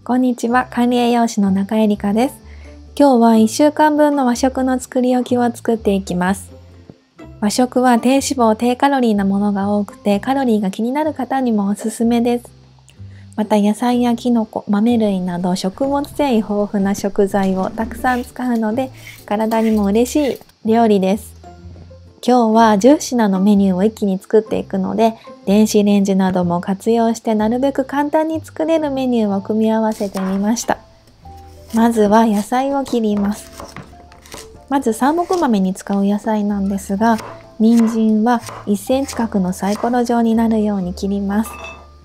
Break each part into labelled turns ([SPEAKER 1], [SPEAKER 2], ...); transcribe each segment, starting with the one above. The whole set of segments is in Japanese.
[SPEAKER 1] こんにちは、管理栄養士の中江里香です。今日は1週間分の和食の作り置きを作っていきます。和食は低脂肪、低カロリーなものが多くて、カロリーが気になる方にもおすすめです。また野菜やきのこ、豆類など食物繊維豊富な食材をたくさん使うので、体にも嬉しい料理です。今日は10品のメニューを一気に作っていくので、電子レンジなども活用してなるべく簡単に作れるメニューを組み合わせてみました。まずは野菜を切ります。まず三目豆に使う野菜なんですが、人参は1センチ角のサイコロ状になるように切ります。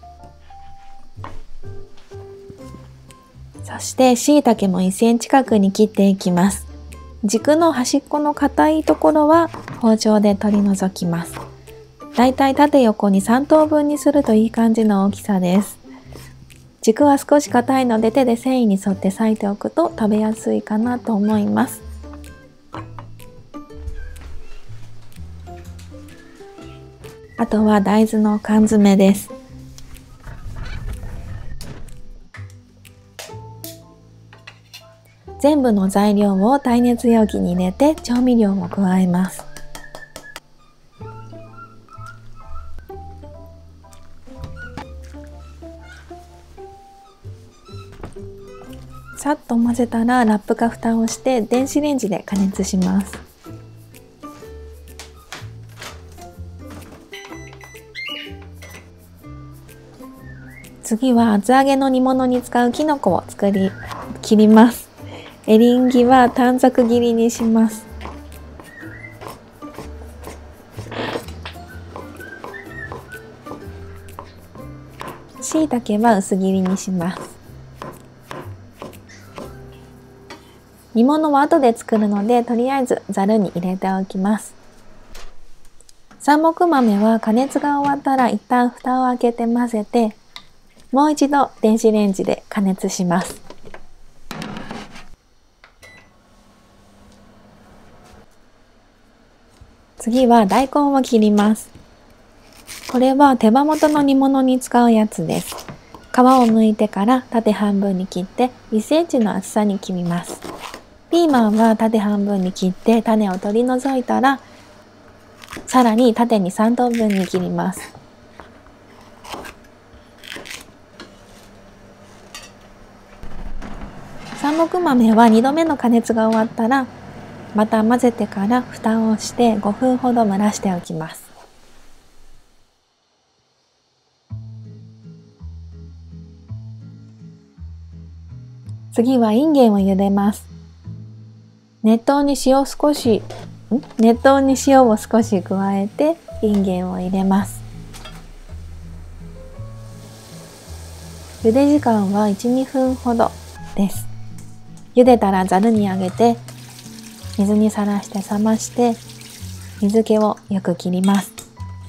[SPEAKER 1] そして椎茸も1センチ角に切っていきます。軸の端っこの硬いところは包丁で取り除きます。だいたい縦横に3等分にするといい感じの大きさです。軸は少し硬いので手で繊維に沿って裂いておくと食べやすいかなと思います。あとは大豆の缶詰です。全部の材料を耐熱容器に入れて調味料を加えます。さっと混ぜたらラップか蓋をして電子レンジで加熱します。次は厚揚げの煮物に使うきのこを切ります。エリンギは短冊切りにします。椎茸は薄切りにします。煮物は後で作るので、とりあえずざるに入れておきます。三目豆は加熱が終わったら一旦蓋を開けて混ぜて、もう一度電子レンジで加熱します。次は大根を切ります。これは手羽元の煮物に使うやつです。皮を剥いてから縦半分に切って1センチの厚さに切ります。ピーマンは縦半分に切って種を取り除いたら、さらに縦に3等分に切ります。三目豆は2度目の加熱が終わったら、また混ぜてから蓋をして5分ほど蒸らしておきます。次はいんげんを茹でます。熱湯に塩を少し加えていんげんを入れます。茹で時間は 1,2 分ほどです。茹でたらざるにあげて水にさらして冷まして水気をよく切ります。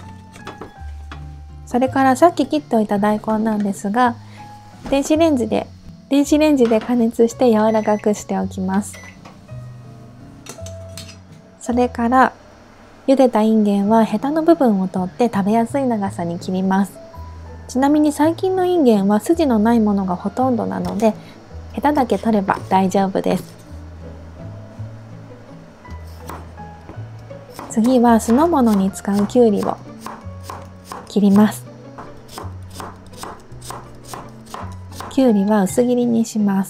[SPEAKER 1] それからさっき切っておいた大根なんですが、電子レンジで加熱して柔らかくしておきます。それから茹でたいんげんはヘタの部分を取って食べやすい長さに切ります。ちなみに最近のいんげんは筋のないものがほとんどなので、ヘタだけ取れば大丈夫です。次は酢の物に使うきゅうりを切ります。きゅうりは薄切りにします。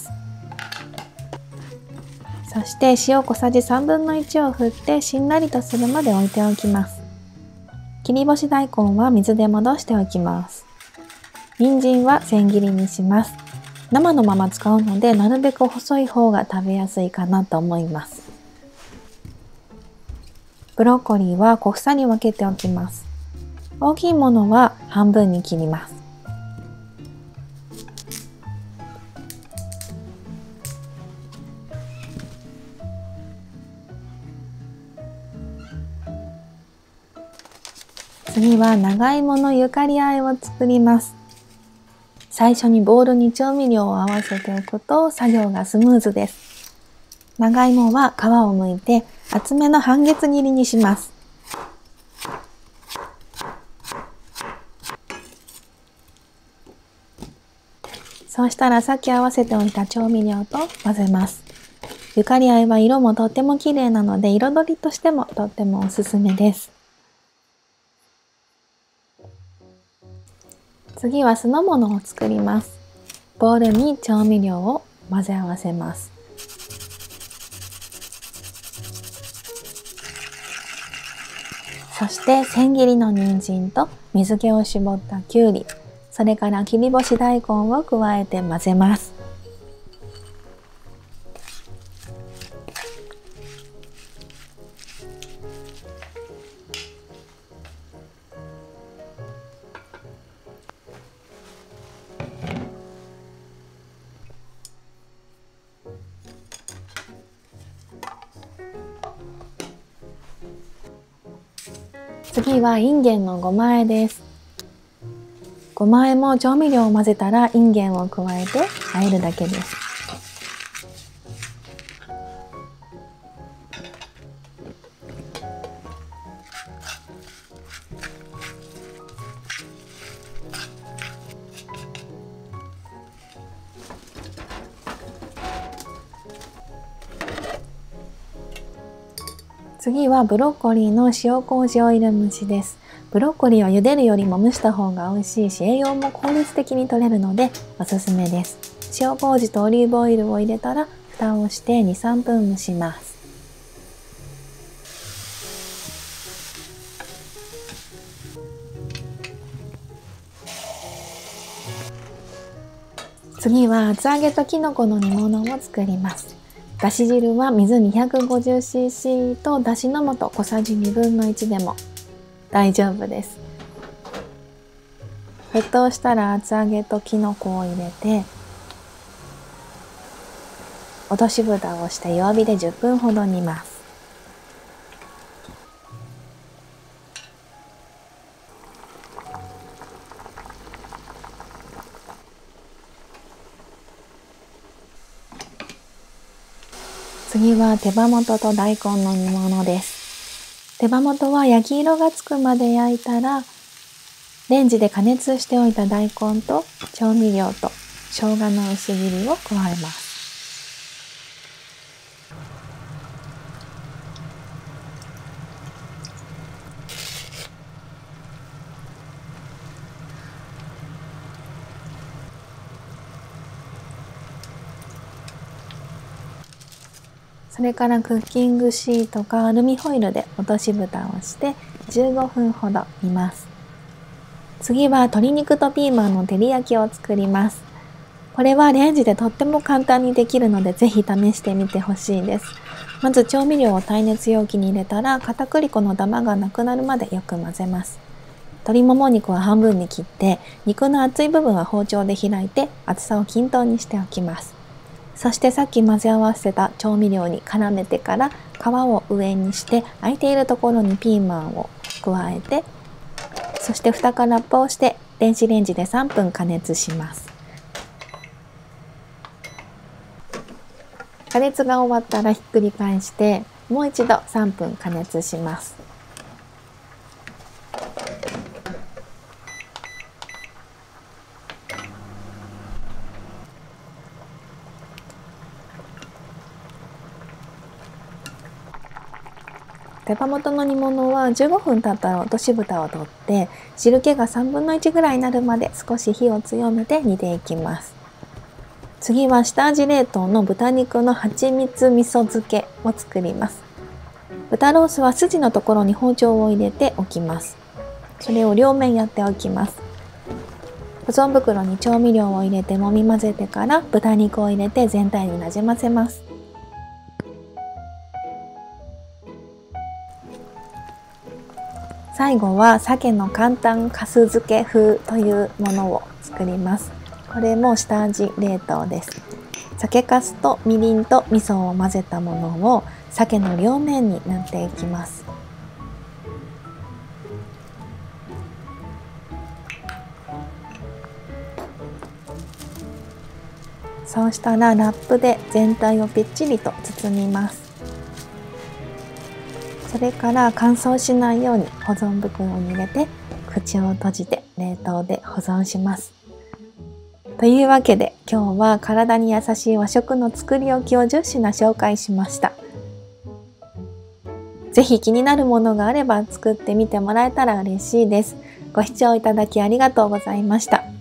[SPEAKER 1] そして塩小さじ1/3分の1を振ってしんなりとするまで置いておきます。切り干し大根は水で戻しておきます。人参は千切りにします。生のまま使うのでなるべく細い方が食べやすいかなと思います。ブロッコリーは小房に分けておきます。大きいものは半分に切ります。次は長芋のゆかり和えを作ります。最初にボウルに調味料を合わせておくと作業がスムーズです。長芋は皮を剥いて厚めの半月切りにします。 そうしたらさっき合わせておいた調味料と混ぜます。ゆかりあいは色もとっても綺麗なので彩りとしてもとってもおすすめです。次は酢の物を作ります。ボウルに調味料を混ぜ合わせます。そして千切りの人参と水気を絞ったきゅうり、それから切り干し大根を加えて混ぜます。次はいんげんのごま和えです。ごま和えも調味料を混ぜたらいんげんを加えて和えるだけです。次はブロッコリーの塩麹オイル蒸しです。ブロッコリーは茹でるよりも蒸した方が美味しいし、栄養も効率的に取れるのでおすすめです。塩麹とオリーブオイルを入れたら蓋をして2、3分蒸します。次は厚揚げときのこの煮物を作ります。だし汁は水 250cc とだしの素小さじ1/2でも大丈夫です。沸騰したら厚揚げときのこを入れて、落とし蓋をして弱火で10分ほど煮ます。次は手羽元と大根の煮物です。手羽元は焼き色がつくまで焼いたら、レンジで加熱しておいた大根と調味料と生姜の薄切りを加えます。それからクッキングシートかアルミホイルで落とし蓋をして15分ほど煮ます。次は鶏肉とピーマンの照り焼きを作ります。これはレンジでとっても簡単にできるのでぜひ試してみてほしいです。まず調味料を耐熱容器に入れたら片栗粉のダマがなくなるまでよく混ぜます。鶏もも肉は半分に切って肉の厚い部分は包丁で開いて厚さを均等にしておきます。そしてさっき混ぜ合わせた調味料に絡めてから皮を上にして空いているところにピーマンを加えて、そして蓋からラップをして電子レンジで3分加熱します。加熱が終わったらひっくり返してもう一度3分加熱します。手羽元の煮物は15分経ったら落とし蓋を取って汁気が1/3ぐらいになるまで少し火を強めて煮ていきます。次は下味冷凍の豚肉の蜂蜜味噌漬けを作ります。豚ロースは筋のところに包丁を入れておきます。それを両面やっておきます。保存袋に調味料を入れてもみ混ぜてから豚肉を入れて全体になじませます。最後は鮭の簡単かす漬け風というものを作ります。これも下味冷凍です。酒かすとみりんと味噌を混ぜたものを鮭の両面に塗っていきます。そうしたらラップで全体をぴっちりと包みます。それから乾燥しないように保存袋に入れて口を閉じて冷凍で保存します。 というわけで今日は体に優しい和食の作り置きを10品紹介しました。ぜひ気になるものがあれば作ってみてもらえたら嬉しいです。ご視聴いただきありがとうございました。